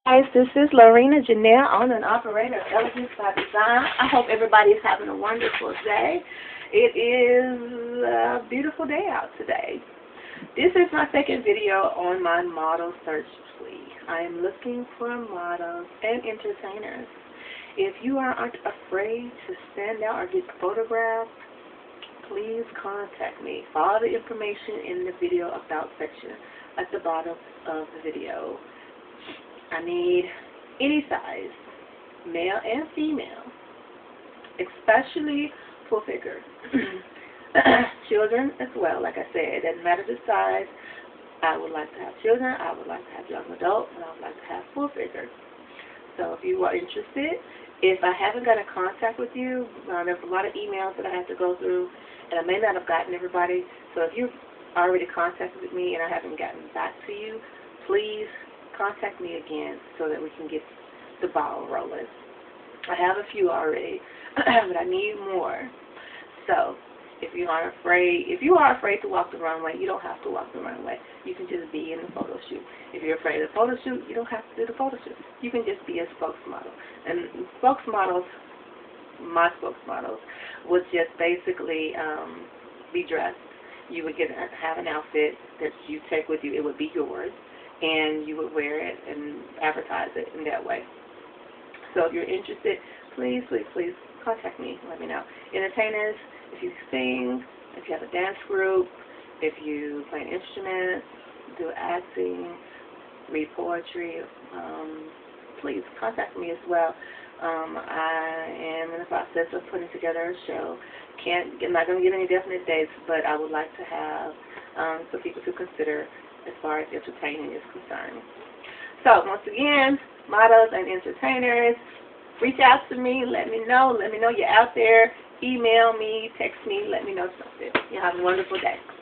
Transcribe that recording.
Guys, this is Lorena Janelle, owner and operator of Elegance by Design. I hope everybody's having a wonderful day. It is a beautiful day out today. This is my second video on my model search plea. I am looking for models and entertainers. If you aren't afraid to stand out or get photographed, please contact me. Follow the information in the video about section at the bottom of the video. I need any size, male and female, especially full figure. Children as well, like I said, it doesn't matter the size. I would like to have children, I would like to have young adults, and I would like to have full figure. So if you are interested, if I haven't got in contact with you, there's a lot of emails that I have to go through, and I may not have gotten everybody. So if you've already contacted me and I haven't gotten back to you, please contact me again so that we can get the ball rolling. I have a few already, but I need more. So if you are afraid to walk the runway, you don't have to walk the runway. You can just be in the photo shoot. If you're afraid of the photo shoot, you don't have to do the photo shoot. You can just be a spokesmodel. And spokesmodels, my spokesmodels, would just basically be dressed. You would have an outfit that you take with you. It would be yours, and you would wear it and advertise it in that way. So if you're interested, please, please, please contact me. Let me know. Entertainers, if you sing, if you have a dance group, if you play an instrument, do acting, read poetry, please contact me as well. I am in the process of putting together a show. I'm not going to give any definite dates, but I would like to have some people to consider as far as entertaining is concerned. So once again, models and entertainers, reach out to me, let me know you're out there, email me, text me, let me know something. You have a wonderful day.